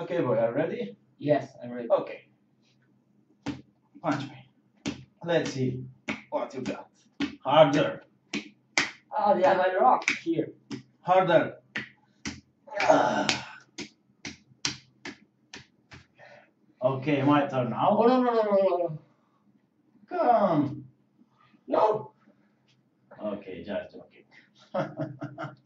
Okay, boy, are you ready? Yes, I'm ready. Okay. Punch me. Let's see what you got. Harder. Oh, they have a rock here. Harder. Okay, my turn now. Oh, no. Come. No. Okay, just joking.